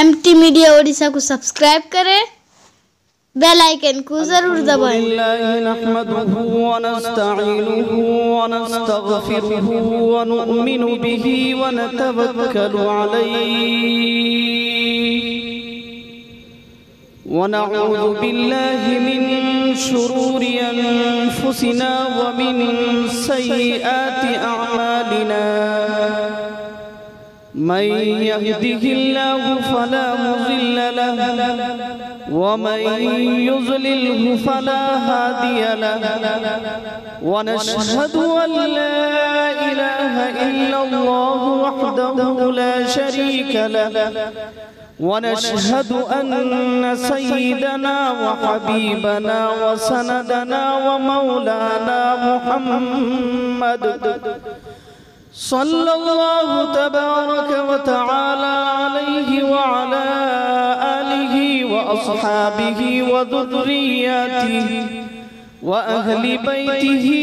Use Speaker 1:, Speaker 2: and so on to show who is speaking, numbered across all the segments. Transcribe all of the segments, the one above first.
Speaker 1: MT media Odisha को subscribe करें, bell icon को जरूर दबाएं।
Speaker 2: नहमदुहु व नस्तईनुहु व नस्तगफिरुहु व नु'मिनु बिही व नतवक्कलु अलैहि व नऊज़ु बिल्लाहि मिन शुरूरि अनफुसिना व मिन सय्यिआति अअमालिना। मन यहदिहिल्लाहु फला मुज़िल्ल लहु व मन युज़लिल्हु फला हादिय लहु व नशहदु अन ला इलाहा इल्लल्लाहु वहदहु ला शरीक लहु व नशहदु अन्न सय्यिदना व हबीबना व सनदना व मौलाना मुहम्मद सल्लल्लाहु तबारक व तआला अलैहि व अला आलिहि व अस्हाबिहि व ज़ुर्रिय्यतिहि व अहली बैतिहि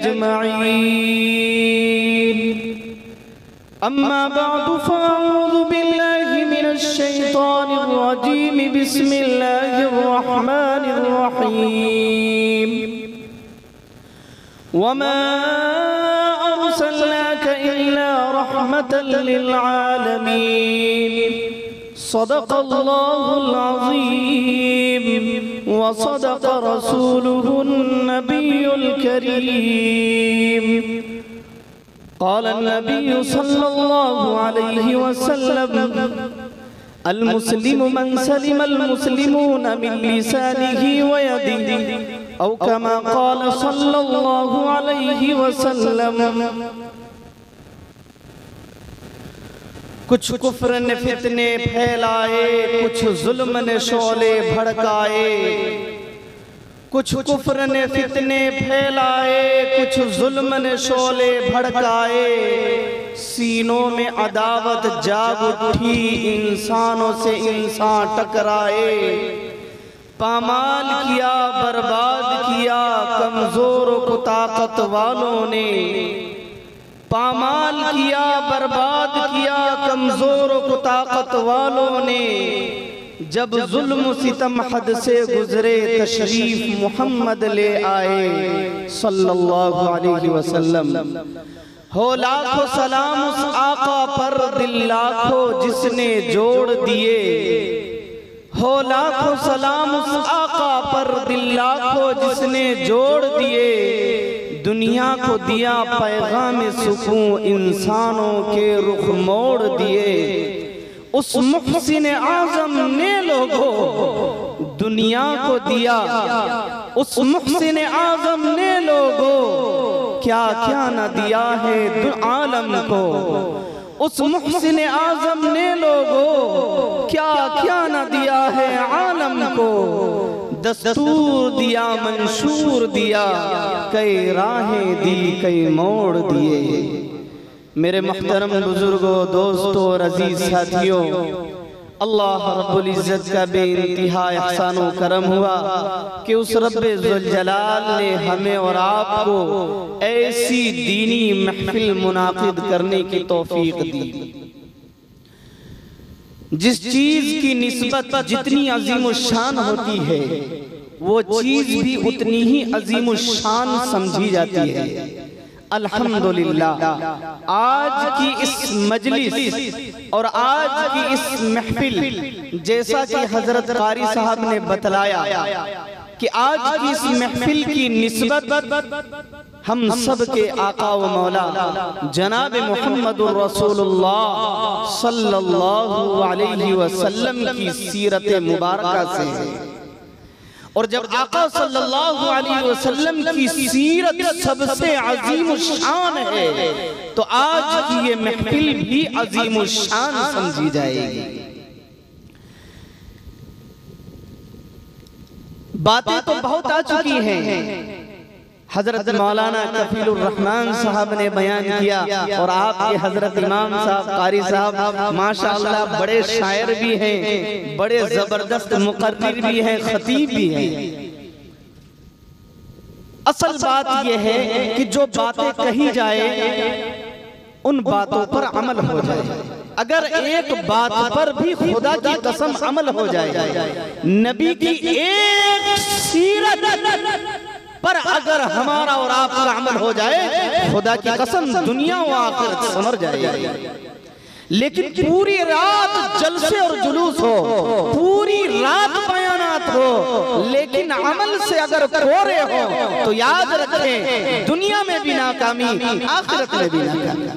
Speaker 2: अजमईन। अम्मा बअदु फ़अऊज़ु बिल्लाहि मिनश शैतानिर रजीम। बिस्मिल्लाहिर रहमानिर रहीम। वमा अर्सलनाक इल्ला रहमतल लिल आलमीन। सदक़ल्लाहुल अज़ीम व सदक़ रसूलुहुन नबियुल करीम। क़ाल नबिय्यु सल्लल्लाहु अलैहि वसल्लम अल मुस्लिमु मन सलिमल मुस्लिमून मिन लिसानिही व यदिही औ कमा क़ाल सल्लल्लाहु अलैहि वसल्लम। कुछ कुफ्र ने फितने फैलाए, कुछ जुल्म ने शोले भड़काए। कुछ कुफ्र ने फितने फैलाए, कुछ जुल्म ने शोले भड़काए। सीनों में अदावत जाग उठी, इंसानों से इंसान टकराए। पामाल किया, बर्बाद किया कमजोरों को ताकत वालों ने। पामाल किया, बर्बाद किया कमजोरों को ताकत वालों ने। जब जुल्म सितम हद से गुजरे, तशरीफ मोहम्मद ले आए सल्लल्लाहु अलैहि वसल्लम। हो लाखों सलाम उस आका पर, दिल लाखों जिसने जोड़ दिए। हो लाखों सलाम उस आका पर, दिल लाखों जिसने जोड़ दिए। दुनिया को दिया पैगाम सुकून, इंसानों के रुख मोड़ दिए। उस मुहसिन आज़म ने लोगों दुनिया को दिया। उस मुहसिन आज़म ने लोगों क्या क्या न दिया है आलम को। उस मुहसिन आज़म ने लोगों क्या क्या न दिया है आलम को। दस्तूर दिया, मंशूर दिया, कई राहें दी, कई मोड़ दिए। मेरे मुहतरम बुजुर्गों, दोस्तों और अजीज साथियों, अल्लाह रब्बुल इज़्ज़त का बेइंतहा एहसान व करम हुआ कि उस रब्बे ज़ुल जलाल ने हमें और आपको ऐसी दीनी महफिल मुनाकिद करने की तौफीक दी। जिस चीज की निस्बत जितनी अजीमुशान होती है, वो चीज भी उतनी ही अजीमुशान समझी जाती है। अल्हम्दुलिल्लाह, आज की इस मजलिस और आज की इस महफिल, जैसा कि हजरत कारी साहब ने बतलाया कि आज की इस महफिल की निस्बत हम सब के आका व मौला जनाब मुहम्मदुर रसूलुल्लाह सल्लल्लाहु अलैहि वसल्लम की सीरत मुबारका से है। और जब आका सल्लल्लाहु अलैहि वसल्लम की सीरत सबसे अजीमुशान है, तो आज की ये महफिल भी अजीमुशान समझी जाएगी। बातें तो बहुत आ चुकी हैं। हजरत मौलाना कफीलुर रहमान साहब ने बयान किया, और आपके हजरत इमाम साहब कारी साहब माशाअल्लाह बड़े शायर भी हैं, बड़े जबरदस्त मुकर्रिर भी हैं, खतीब भी हैं। असल बात यह है कि जो बातें कही जाए उन बातों पर अमल हो जाए। अगर एक बात पर भी खुदा की कसम अमल हो जाए, नबी की एक सीरत पर अगर हमारा और आपका अमल हो जाए, खुदा की कसम दुनिया व आखिरत संवर जाएगी। लेकिन पूरी रात जलसे और जुलूस हो, पूरी रात बयानात हो, लेकिन अमल से अगर कोरे हो तो याद रखें दुनिया में भी नाकामी, आखिरत में भी नाकामी।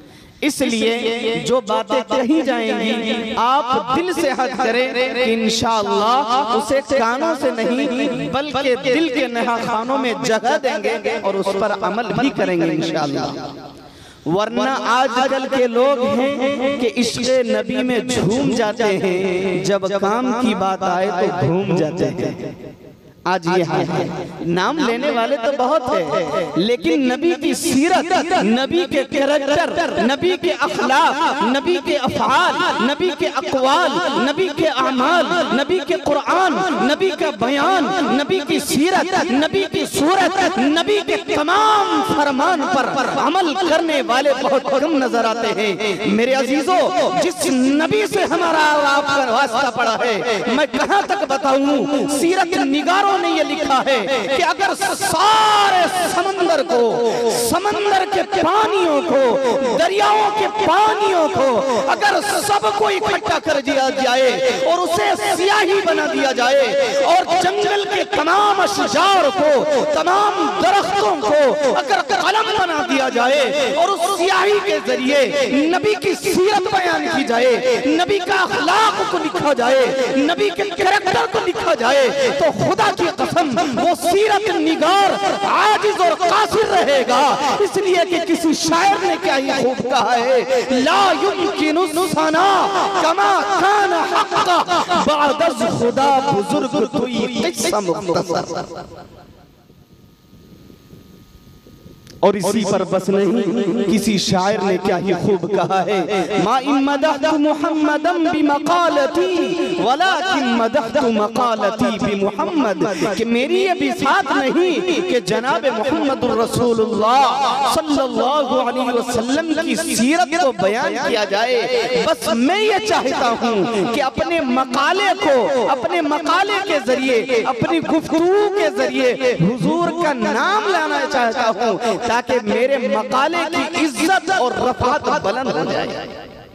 Speaker 2: इसलिए जो बातें कही जाएंगी आप दिल से हद करें कि इंशाअल्लाह उसे कानों से नहीं बल्कि दिल के नहाखानों में जगह देंगे और उस पर अमल भी करेंगे इंशाअल्लाह। वरना आजकल के लोग हैं कि इश्क़ नबी में झूम जाते हैं, जब काम की बात आए तो घूम जाते हैं। आज ये हाल है। नाम लेने वाले तो बहुत है, लेकिन नबी की सीरत, नबी के कैरेक्टर, नबी के अखलाक, नबी के अफ़आल, नबी के अक़वाल, नबी के अमाल, नबी के कुरान, नबी का बयान, नबी की सीरत, नबी की सूरत, नबी के तमाम फरमान पर अमल करने वाले बहुत कम नजर आते हैं। मेरे अजीजों, जिस नबी से हमारा आपका वास्ता पड़ा है, मैं कहां तक बताऊं। सीरत निगारों ने ये लिखा है कि अगर सारे समंदर को, समंदर के पानियों को, दरियाओं के पानियों को अगर सबको इकट्ठा कर दिया जाए और उसे स्याही बना दिया जाए और जंगल के तमाम अशजार को, तमाम दरख्तों को अगर कलम बना दिया जाए और उस स्याही के जरिए नबी की सीरत बयान की जाए, नबी का अखलाक को लिखा जाए, नबी के कैरेक्टर को लिखा जाए, तो खुदा की कसम वो सीरत निगार आजिज और कासिर रहेगा। इसलिए कि किसी शायर ने क्या ही खूब कहा है, ला युमकिनु सना कमा कान हक्का बादज खुदा बुजुर्ग तुई किस्सा मुख्तसर। और इसी पर बस नहीं, किसी शायर ने क्या ही खूब कहा है, मा इम्मदहतु मुहम्मदम बिमकालती वलाकिन मदहतु मकालती बिमुहम्मद, कि मेरी ये भी साथ नहीं कि जनाब मुहम्मदुर रसूलुल्लाह सल्लल्लाहु अलैहि वसल्लम की सीरत को बयान किया जाए। बस मैं ये चाहता हूँ कि अपने मकाले को, अपने मकाले के जरिए, अपनी गुफ्तगू के जरिए हुजूर का नाम लाना चाहता हूँ, ताकि मेरे मकाले की इज्जत और रफ़ात बुलंद हो जाए।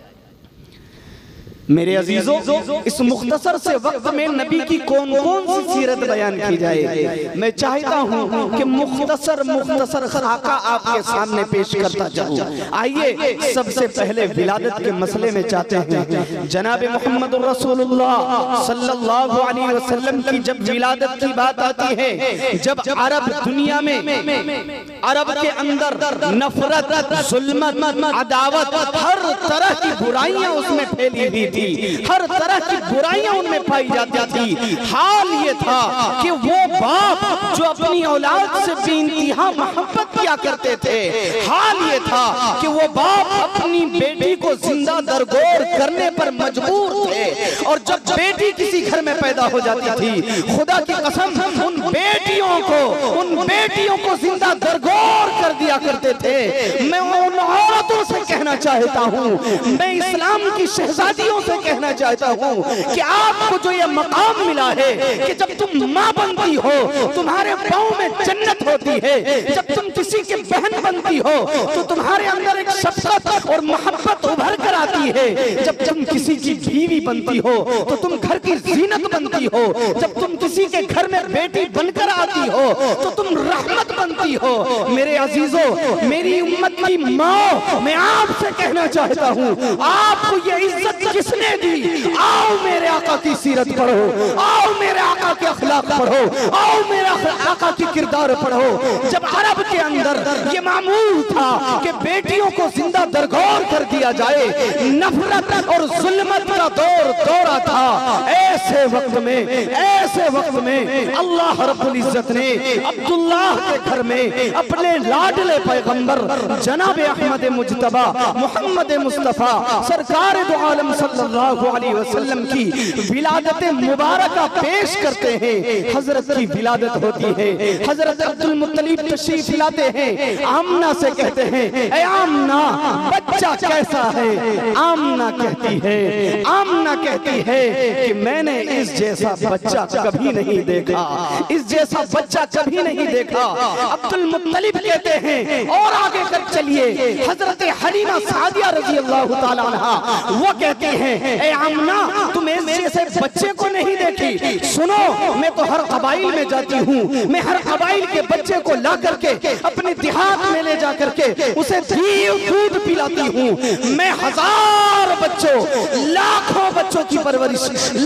Speaker 2: मेरे अजीजों, इस मुख्तसर से वक्त में नबी की कौन कौन सी सीरत बयान की जाए, मैं चाहता हूँ कि मुख्तसर खाका आपके सामने पेश करता जाऊँ। आइए सबसे पहले विलादत के मसले में चाहते हैं, जनाब मुहम्मद रसूलुल्लाह सल्लल्लाहु अलैहि वसल्लम की जब विलादत की बात आती है, जब अरब दुनिया में, अरब के अंदर नफरत, जुल्मत, अदावत, हर तरह की बुराइयां उसमें फैली हुई थी, हर तरह की बुराइयां उनमें पाई जाती थी। हाल ये था कि वो बाप जो अपनी औलाद से बेइंतहा मोहब्बत किया करते थे, हाल ये था कि वो बाप अपनी बेटी को जिंदा दरगोर करने पर मजबूर थे। और जब बेटी किसी घर में पैदा हो जाती थी, खुदा की कसम उन बेटियों को जिंदा दरगोर कर दिया करते थे। मैं उन औरतों से कहना चाहता हूँ, मैं इस्लाम की शहजादियों से कहना चाहता हूँ कि आपको जो ये मकाम मिला है कि जब तुम माँ बनती हो तुम्हारे पाँव में जन्नत होती है, जब तुम किसी की बहन बनती हो तो तुम्हारे अंदर एक शफ़क़त और मोहब्बत उभर कर आती है, जब तुम किसी की बीवी बनती हो तो तुम घर की जीनत बनती हो, जब तुम किसी के घर में बेटी बनकर आती हो तो तुम रहमत बनती हो। मेरे अजीजों, मेरी उम्मत की माँ, मैं आपसे कहना चाहता हूँ, आपको ये इज्जत किसने दी? आओ मेरे आका की सीरत पढ़ो, आओ मेरे आका के अखलाक पढ़ो, आओ मेरे आका की किरदार पढ़ो। जब अरब के अंदर ये मामूल था कि बेटियों को जिंदा दरगोर कर दिया जाए, नफरत और जुल्मत का दौरा था, ऐसे वक्त में अल्लाह रब्बुल इज्जत ने अब्दुल्लाह के घर में अपने लाडले पैगंबर जनाब अहमद मुज्तबा मोहम्मद मुस्तफा सरकार दो आलम सल्लल्लाहु अलैहि वसल्लम की विलादत मुबारका पेश करते देखते हैं हजरत की विलादत होती है, हजरत अब्दुल मुत्तलिब तशरीफ लाते हैं, आमना से कहते हैं ए आमना बच्चा कैसा है? आमना कहती है कि मैंने इस जैसा बच्चा कभी नहीं देखा, इस जैसा बच्चा कभी नहीं देखा। अब्दुल मुत्तलिब कहते हैं और आगे कर चलिए, हजरत हलीमा सादिया रज़ी अल्लाह ताला अन्हा वो कहते हैं ए आमना तुम इस जैसे बच्चे को नहीं देखी? सुनो, मैं तो हर कबाइल में जाती हूँ, मैं हर कबाइल के बच्चे को ला करके अपने देहात में ले जा करके उसे दूध पिलाती हूँ। मैं हजार बच्चों, लाखों बच्चों की परवरिश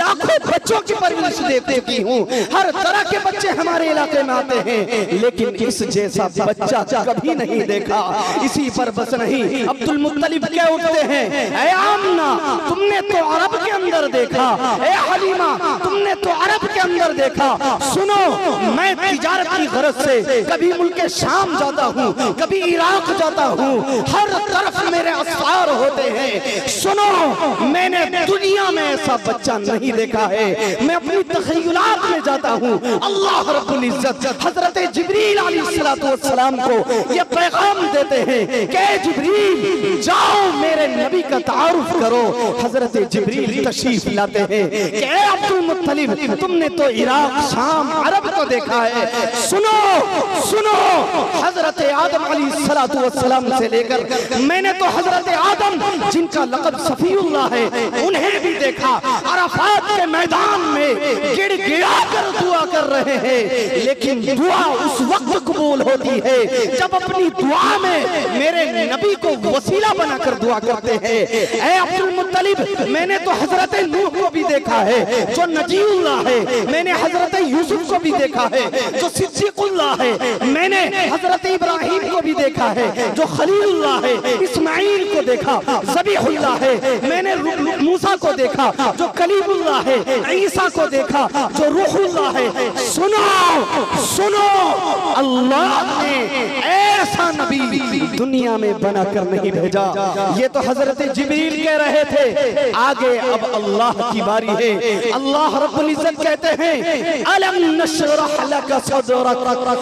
Speaker 2: दे चुकी हूँ। हर तरह के बच्चे हमारे इलाके में आते हैं, लेकिन इस जैसा बच्चा कभी नहीं देखा। इसी पर बस नहीं, अब्दुल मुत्तलिब क्या उठते हैं ए आमना तुमने तो अरब के अंदर देखा, ए हलीमा तुमने तो अरब के अंदर देखा। सुनो, मैं तिजारत की गरज से कभी मुल्क शाम जाता हूँ, कभी इराक जाता हूँ, हर तरफ मेरे असफार होते हैं। सुनो, मैंने दुनिया में ऐसा बच्चा नहीं देखा है। मैं अपनी तख़य्युलात में जाता हूँ, अल्लाह रब्बुल इज्जत हजरत जिब्रील अलैहिस्सलाम को ये पैगाम देते हैं कि जिब्रील जाओ मेरे नबी का तारुफ करो। हजरत जिब्रील तशरीफ लाते हैं कि ए अब्दुल मुत्तलिब तुमने तो इराक, शाम, अरब को देखा है। सुनो सुनो, हजरत आदम अलैहिस्सलाम से लेकर मैंने तो हजरत आदम जिनका लक़ब सफीउल्लाह है उन्हें भी देखा। अराफात के मैदान में गिड़गिड़ा कर दुआ कर रहे हैं, लेकिन दुआ उस वक्त कबूल होती है जब अपनी दुआ में मेरे नबी को वसीला बनाकर दुआ करते हैं। ऐ अब्दुल मुत्तलिब मैंने तो हजरत नूह को भी देखा है जो नजीउल्लाह है, मैंने हजरत यूसुफ को भी देखा है जो सिद्दीकुल्लाह है, मैंने हजरत इब्राहिम को भी देखा है जो खलीलुल्लाह है, इस्माइल को देखा ज़बीहुल्लाह है, मैंने मूसा को देखा जो कलीमुल्लाह है, ईसा को देखा जो रूहुल्लाह है। सुनो सुनो, अल्लाह ने ऐसा नबी दुनिया में बनाकर नहीं भेजा। ये तो हजरत जिब्रील कह रहे थे, आगे अब अल्लाह की बारी है। अल्लाह रब्बुल इज्जत कहते हैं अलम नशरह लक सदरक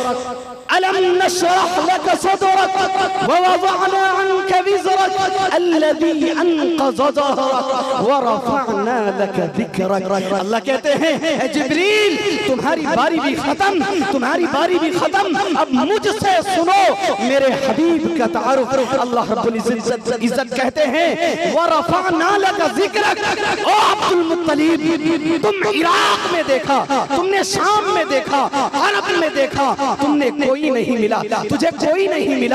Speaker 2: अलम नशरह लक सदरक व वज़अना अन्का विज़रक अल्लज़ी अनक़ज़ ज़हरक व रफ़अना लक ज़िक्रक। अल्लाह कहते हैं जिब्रील तुम्हारी बारी भी खत्म, तुम्हारी बारी भी खत्म, अब मुझसे सुनो मेरे हबीब का तारुफ। अल्लाह रब्बुल इज्जत कहते हैं व रफ़अना लक ज़िक्रक। ओ अब्दुल मुत्तलिब तुम इराक में देखा, तुमने शाम में देखा, अरब में देखा, तुमने कोई नहीं मिला, तुझे कोई नहीं मिला।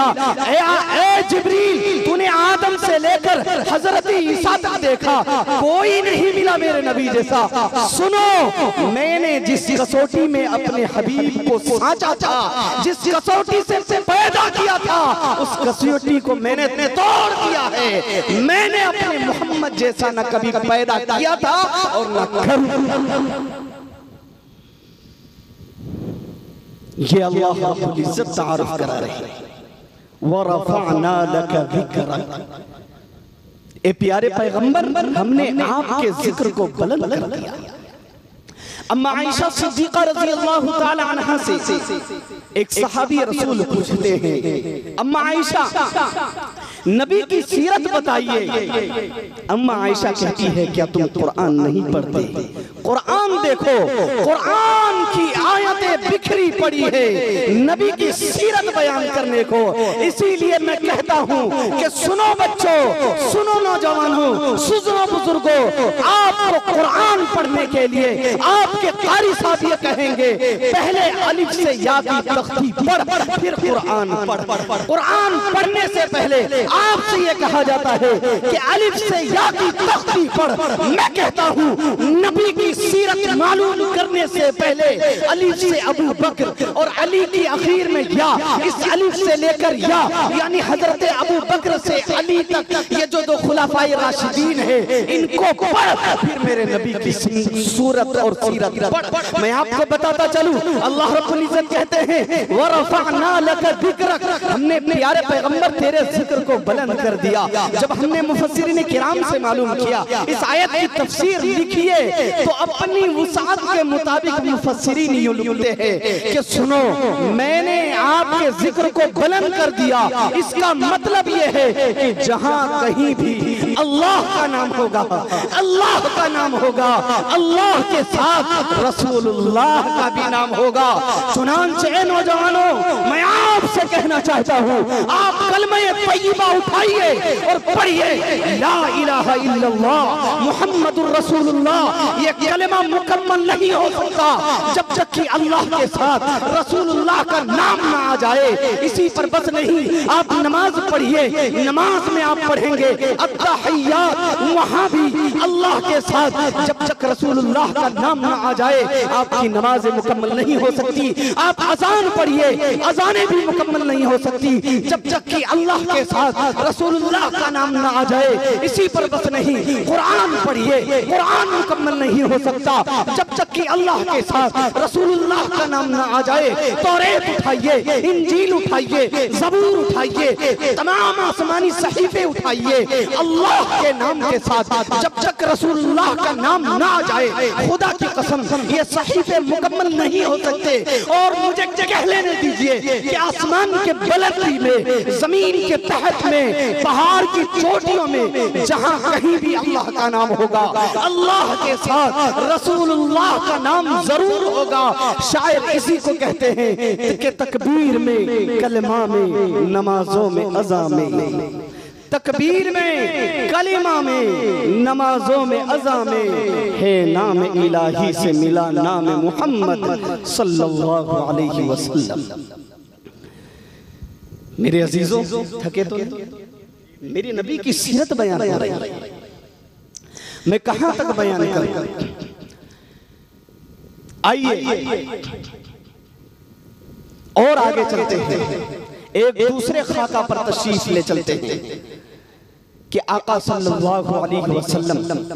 Speaker 2: ए जिब्रील तूने आदम से लेकर हजरत ईसा तक देखा, कोई नहीं मिला मेरे नबी जैसा। सुनो, मैंने जिस कसौटी में अपने हबीब को साचा था, जिस कसौटी से पैदा किया था, उस कसौटी को मैंने तोड़ दिया है। मैंने अपने मोहम्मद जैसा न कभी पैदा किया था और न करूंगा। ये अल्लाह रब्बुल इज्जत तारुफ करा रहे हैं व रफ़अना लक ज़िक्रक। ए प्यारे पैगंबर हमने आपके जिक्र को बुलंद कर दिया। अम्मा आयशा सिद्दीक़ा रज़ी अल्लाह ताला अन्हा से एक सहाबी रसूल पूछते हैं, अम्मा आयशा नबी की सीरत बताइए। अम्मा आयशा कहती है क्या तुम कुरान नहीं पढ़ते? कुरान देखो, कुरान की आयतें बिखरी पड़ी है नबी की सीरत बयान करने को। इसीलिए मैं कहता हूँ कि सुनो बच्चों, सुनो नौजवानों, सुनो बुजुर्गों, आपको कुरान पढ़ने के लिए आपके कारी साहब ये कहेंगे पहले अलिफ से या की तख्ती पढ़, फिर कुरान पढ़। कुरान पढ़ने से पहले आपसे ये कहा जाता है कि अलिफ से या की तख्ती पढ़। मैं कहता हूँ नबी की सीरत मालूम करने से पहले अलिफ से अबू बकर और अली की आखिर में या, इस अलिफ से लेकर या यानी हजरत अबू बकर से अली तक ये जो दो खुलाफाए राशिदीन है इनको पढ़, फिर मेरे नबी की सूरत और सीरत। मैं आपको बताता चलूं, अल्लाह रब्बुल इज्जत कहते हैं वरफ़अना लका ज़िक्रक, हमने प्यारे पैगंबर तेरे जिक्र को बुलंद कर दिया। जब हमने मुफस्सिरीन किराम से मालूम किया, इस आयत की तफसीर लिखिए तो अपनी वुसाअत के मुताबिक मुफस्सिरीन यूं लिखते हैं कि सुनो, मैंने आपके जिक्र को बुलंद कर दिया, इसका मतलब यह है कि जहां कहीं भी अल्लाह का नाम होगा, अल्लाह का नाम होगा, अल्लाह के साथ रसूलुल्लाह का भी नाम होगा। चुनांचे नौजवानों, मैं आपसे कहना चाहता हूं, आप कलमे तय्यबा उठाइए और पढ़िए ला इलाहा इल्लल्लाह मुहम्मदुर रसूलुल्लाह। ये कलमा मुकम्मल नहीं हो सकता जब तक कि अल्लाह के साथ रसूलुल्लाह का नाम ना आ जाए। इसी पर बस नहीं, आप नमाज पढ़िए, नमाज में आप पढ़ेंगे अत्तहियात, वहां भी अल्लाह के साथ जब तक रसूलुल्लाह का नाम ना आ जाए आपकी नमाज मुकम्मल नहीं हो सकती। आप अजान पढ़िए, अजानें भी मुकम्मल नहीं हो सकती जब तक कि अल्लाह के साथ रसूलुल्लाह का नाम ना आ जाए। इसी पर बस नहीं, कुरान पढ़िए, कुरान मुकम्मल नहीं हो सकता जब तक कि अल्लाह के साथ रसूलुल्लाह का नाम ना आ जाए। तौरात उठाइए, इंजील उठाइए, ज़बूर उठाइए, तमाम आसमानी सहीफे उठाइए, अल्लाह के नाम के साथ जब तक रसूलुल्लाह का नाम ना आ जाए, खुदा की कसम ये सहीफे मुकम्मल नहीं हो सकते। और मुझे जगह लेने दीजिए कि आसमान के बुलंदी में, जमीन के तहत में, पहाड़ की चोटियों में, जहां कहीं भी अल्लाह का नाम होगा, अल्लाह के साथ रसूलुल्लाह का नाम जरूर होगा। शायर इसी को कहते हैं कि तकबीर में, कलमा में, नमाजों में, अज़ा में, तकबीर में, कलिमा में, नमाजों में, अज़ा में है नाम इलाही से मिला नाम मुहम्मद सल्लल्लाहु अलैहि वसल्लम। मेरे अजीजों, थके तो मेरी नबी की सीरत बयान हो रही है, मैं कहां तक बयान करूं? आइए और आगे चलते हैं, एक दूसरे खाका पर तशरीफ ले चलते हैं कि आका सल्लल्लाहु अलैहि वसल्लम,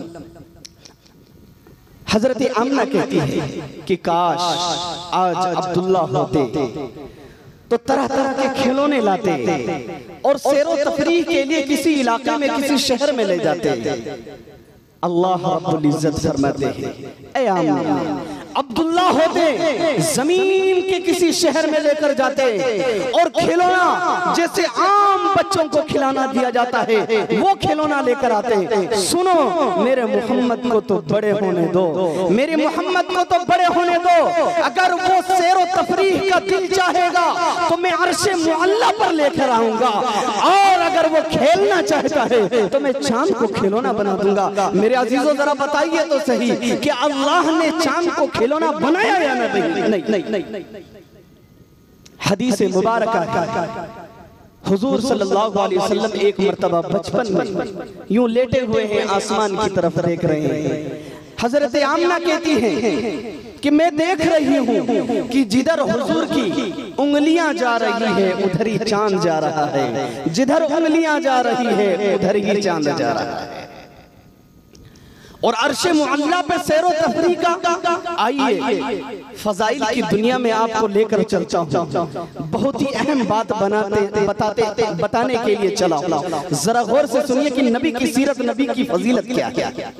Speaker 2: हजरत आमना कहती है कि काश आज अब्दुल्ला होते तो तरह तरह के खिलौने लाते और सैरो तफरीह के लिए किसी इलाके में, किसी शहर में ले जाते। अल्लाह रब्बुल इज्जत फरमाते हैं, ऐ आमना, अब्दुल्ला होते जमीन के किसी शहर में लेकर जाते और खिलौना जैसे आम बच्चों को खिलाना दिया जाता है वो खिलौना लेकर आते। सुनो, मेरे मोहम्मद को तो बड़े होने दो, मेरे मोहम्मद को तो बड़े होने दो। अगर वो सैरो तफरीह का दिल चाहेगा तो मैं अर्शे मुअल्ला पर लेकर आऊंगा, और अगर वो खेलना चाहता है तो मैं चांद को खिलौना बना दूंगा। मेरे अजीजों, जरा बताइए तो सही कि अल्लाह ने चांद को खिलौना बनाया या नहीं? हदीस मुबारक है, हुजूर सल्लल्लाहु अलैहि वसल्लम एक मर्तबा बचपन में यूं लेटे हुए हैं, आसमान की तरफ देख रहे हैं। हजरत आमना कहती हैं कि मैं देख रही हूँ कि जिधर हुजूर की उंगलियां जा रही है उधर ही चांद जा रहा है, जिधर उंगलियां जा रही है उधर ही चांद जा रहा है। और अर्शे मुअल्ला पे सैरो तफरीह का, आइए फजाइल की दुनिया में आपको लेकर चलता हूँ। बहुत ही अहम बात बताने के लिए चला। जरा गौर से सुनिए कि नबी की सीरत, नबी की फजीलत क्या है।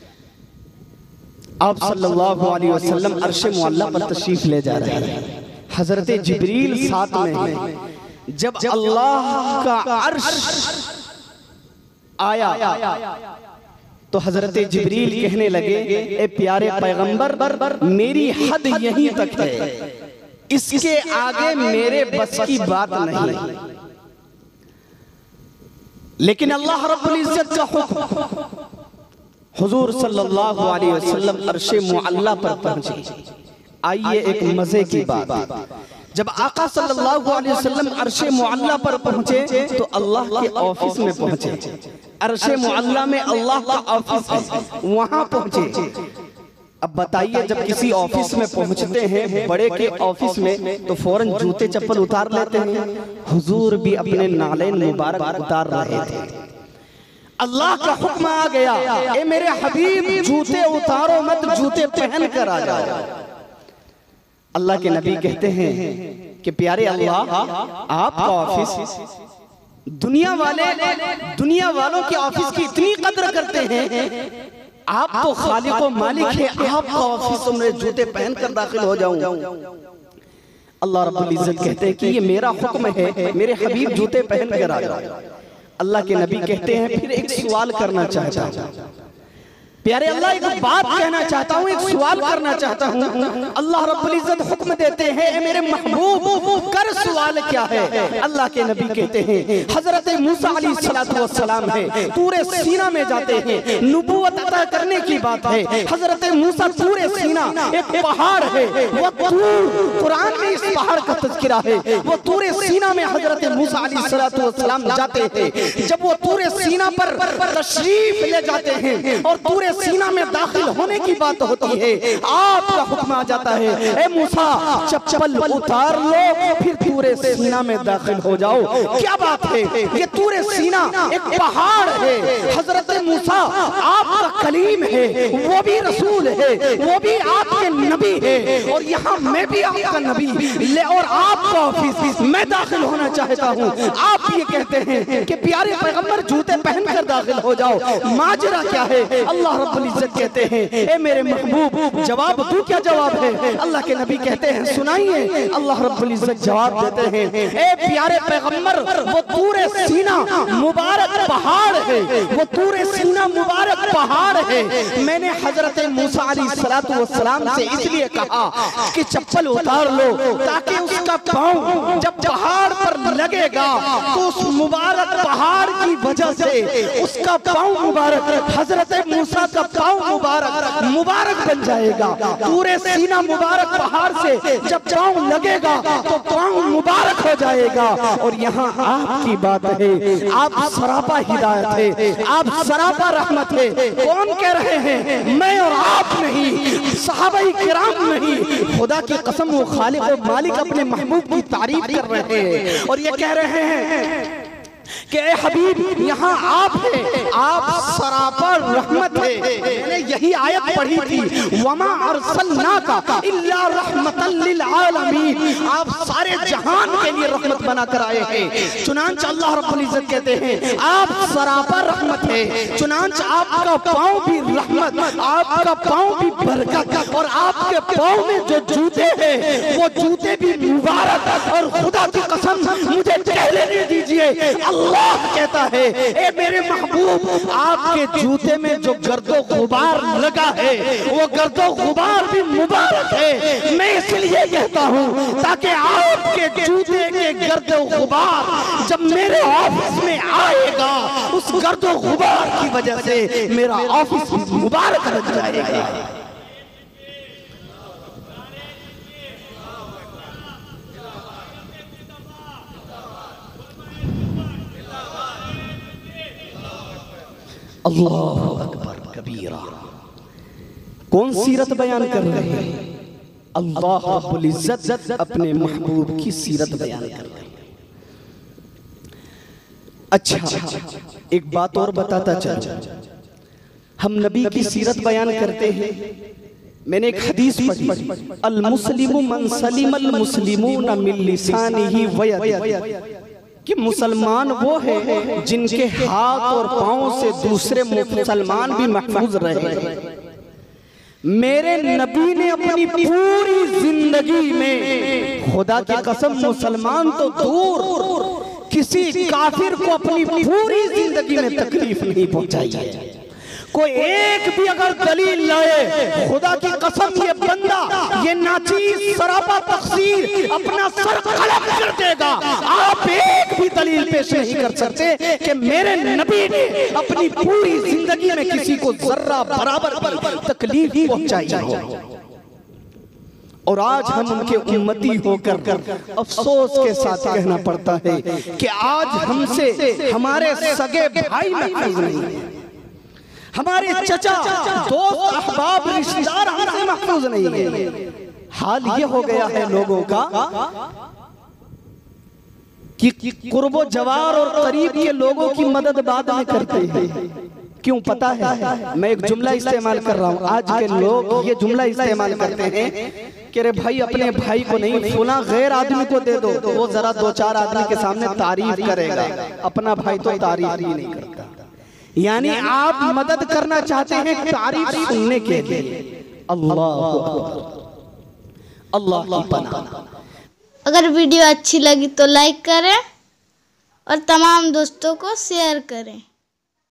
Speaker 2: आप सल्लल्लाहु अलैहि वसल्लम अर्शे मुअल्ला पर तशरीफ ले जा रहे हैं, हजरत जिब्रील साथ में है। जब अल्लाह का अर्श आया तो हजरत जिब्रील कहने लगे, ए प्यारे पैगंबर, मेरी हद यहीं तक है, इसके आगे मेरे बस की बात नहीं। लेकिन अल्लाह रब्बुल इज्जत का हुक्म, हुजूर सल्लल्लाहु अलैहि वसल्लम अर्शे मुअल्ला पर पहुंचे। आइए एक मजे की बात, जब आका सल्लल्लाहु अलैहि वसल्लम अर्शे मुअल्ला पर पहुंचे तो अल्लाह के ऑफिस में पहुंचे। अर्शे मुअल्ला में अल्लाह का ऑफिस है, वहां पहुंचे। अब बताइए, जब किसी ऑफिस में पहुंचते हैं, बड़े के ऑफिस में, तो फौरन जूते चप्पल उतार लेते हैं। हुजूर भी अपने नालेन मुबारक उतार रहे थे। अल्लाह का हुक्म आ गया, ए मेरे हबीब जूते उतारो मत, जूते पहन कर आ जाओ। अल्लाह के नबी कहते हैं कि प्यारे अल्लाह, आपका ऑफिस, दुनिया वालों के ऑफिस की इतनी कदर करते हैं, आप तो खालिक व मालिक है, आपका ऑफिस तो मैं जूते पहन कर दाखिल हो जाऊं। अल्लाह रब्बुल इज्जत कहते हैं कि ये मेरा हुक्म है, मेरे हबीब जूते पहन कर आ जाओ। अल्लाह के नबी कहते हैं फिर एक सवाल करना चाहता हूं, प्यारे अल्लाह एक बात कहना चाहता हूँ, एक सवाल करना चाहता हूँ। अल्लाह रब्बुल इज्जत हुक्म देते हैं, ए मेरे महबूब कर सवाल क्या है। अल्लाह के नबी कहते हैं हजरत मूसा अलैहिस्सलातु वस्सलाम है, तूरे सीना में जाते हैं, नबूवत अता करने की बात है। हजरत मूसा तूरे सीना एक पहाड़ है, वो तूर, कुरान में इस पहाड़ का तज़किरा है, वो तूरे सीना में हजरत मूसा अलैहिस्सलातु वस्सलाम जाते हैं। जब वो तूरे सीना पर तशरीफ ले जाते हैं और तूरे सीना में दाखिल होने की बात होती है, आपका हुक्म आ जाता है, ए मूसा चप्पल उतार लो, फिर तूरे सीना में दाखिल हो जाओ। क्या बात है, ये तूरे सीना एक पहाड़ है। हजरत मूसा आपका कलीम है, वो भी रसूल है, वो भी आपके नबी है, और यहाँ मैं भी आपका नबी ले, और आपका ऑफिस मैं दाखिल होना चाहता हूँ। आप ये कहते हैं कि प्यारे पैगंबर जूते पहनकर दाखिल हो जाओ, माजरा क्या है। अल्लाह रब्बुल इज्जत कहते हैं, ए मेरे महबूब जवाब तू क्या जवाब है। अल्लाह के नबी कहते हैं सुनाइए। अल्लाह रब्बुल इज्जत जवाब देते हैं, ए प्यारे पैगंबर वो तूरे सीना मुबारक पहाड़ है, वो तूरे सीना मुबारक पहाड़ है। मैंने हजरत मूसा अलैहिस्सलातु वस्सलाम से इसलिए कहा कि चप्पल उतार लो, ताकि उसका पांव जब पहाड़ पर लगेगा तो उस मुबारक पहाड़ की वजह से उसका पांव मुबारक, हजरत मूसा का पांव मुबारक बन जाएगा। पूरे सीना मुबारक पहाड़ से जब पांव लगेगा तो पांव मुबारक हो जाएगा। और यहाँ आपकी बात है, आप सरापा हिदायत है, आप सरापा रहमत है। कौन कह रहे हैं, मैं और आप नहीं, सहाबाई किराम नहीं, खुदा की कसम वो खालिक और मालिक अपने महबूब की तारीफ कर रहे हैं और ये कह रहे हैं कि ए हबीब यहाँ आप हैं, आप सरापा रहमत है। मैंने यही आयत पढ़ी थी, वमा अरसलनाका इल्ला रहमतल लिल आलमीन, आप सारे जहान के लिए रहमत बना कर आए हैं। चुनांच अल्लाह रब्बुल इज्जत कहते हैं आप सरापा रहमत है, चुनांच आपका पांव भी रहमत, आपका पांव भी बरकत, और आपके पांव में जो जूते हैं वो जूते भी मुबारक। और खुदा की कसम मुझे कहने नहीं दीजिए, अल्लाह कहता है ए मेरे महबूब आपके जूते में जो गर्दो गुबार लगा है वो गर्दो गुबार भी मुबारक है। मैं इसलिए कहता हूँ ताकि आपके जूते के गर्दो गुबार जब मेरे ऑफिस में आएगा, उस गर्दो गुबार की वजह से मेरा ऑफिस मुबारक लग जाएगा। अल्लाह अकबर कबीरा। कौन सीरत बयान कर रहे हैं, अल्लाह रब्बुल इज्जत अपने महबूब की सीरत बयान कर रहे हैं। अच्छा एक बात और बताता चलो, हम नबी की सीरत बयान करते हैं। मैंने एक हदीस पढ़ी, अल मुस्लिमु मन सलिमल मुस्लिमून मिन लिसानिही व यदिही, कि मुसलमान वो है जिनके हाथ और पांव से दूसरे मुसलमान भी महफूज रहे। मेरे नबी ने अपनी पूरी जिंदगी में, खुदा की कसम मुसलमान तो दूर, किसी काफिर को अपनी पूरी जिंदगी में तकलीफ नहीं पहुंचाई है। कोई एक भी अगर दलील लाए, खुदा की कसम ये बंदा, ये नाचीज सरापा तकसीर अपना सर कलम कर देगा। आप एक भी दलील पेश नहीं कर सकते कि मेरे नबी ने अपनी पूरी जिंदगी में किसी को जर्रा बराबर तकलीफ पहुंचाई हो। और आज हम उनके उम्मती होकर अफसोस के साथ कहना पड़ता है कि आज हमसे हमारे सगे भाई महफूज नहीं है, हमारे चचा दोस्त अहबाब रिश्तेदार हमसे महफूज नहीं है। हाल ये हो गया है लोगों का कि कुर्बो जवार और करीब के लोगों की मदद बाद में करते हैं। क्यों पता है? मैं एक जुमला इस्तेमाल कर रहा हूँ। आज के लोग ये जुमला इस्तेमाल करते हैं कि रे भाई अपने भाई को नहीं, फुला गैर आदमी को दे दो तो वो जरा दो चार आदमी के सामने तारीफ करेगा, अपना भाई तो तारीफ ही नहीं करता। यानी आप मदद करना चाहते हैं तारीफ सुनने के लिए। अल्लाह अल्लाह की पनाह।
Speaker 1: अगर वीडियो अच्छी लगी तो लाइक करें और तमाम दोस्तों को शेयर करें।